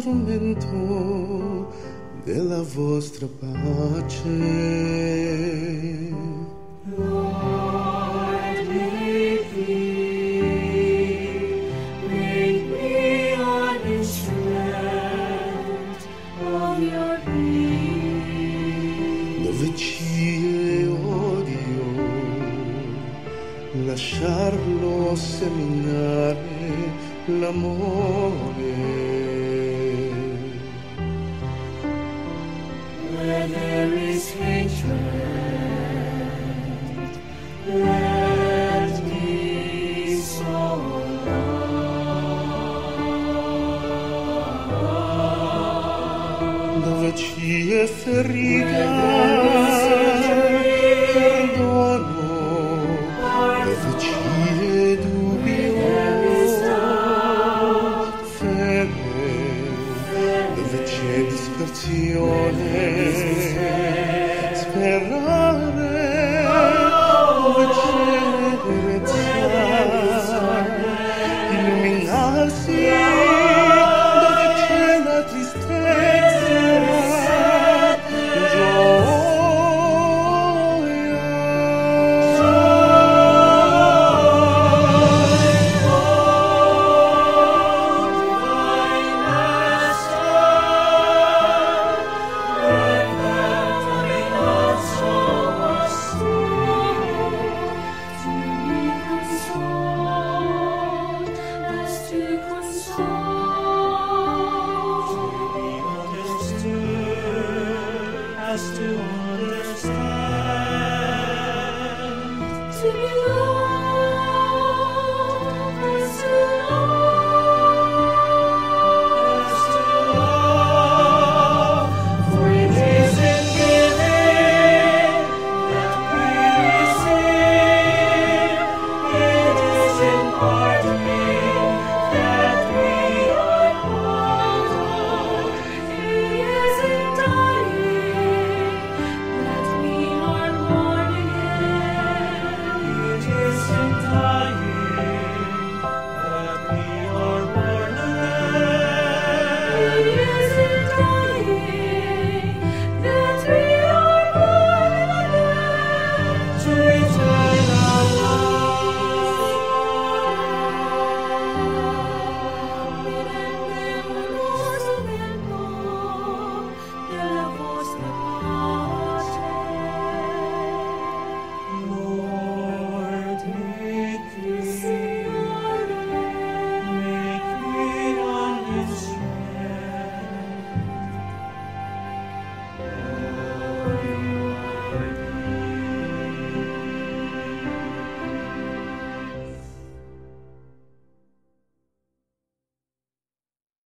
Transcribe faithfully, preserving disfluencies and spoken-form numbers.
strumento della vostra pace. Lord, make me, make me an instrument of your peace. Dove ci odio, lasciarlo seminare l'amore. Where there is hatred, let me sow love. Dove ci è ferita, perdono. Dove ci è dubbio, fede. Dove c'è dispersione, sperare. Dove c'è tenerezza, illuminarsi. Dove c'è la tristezza, to be loved.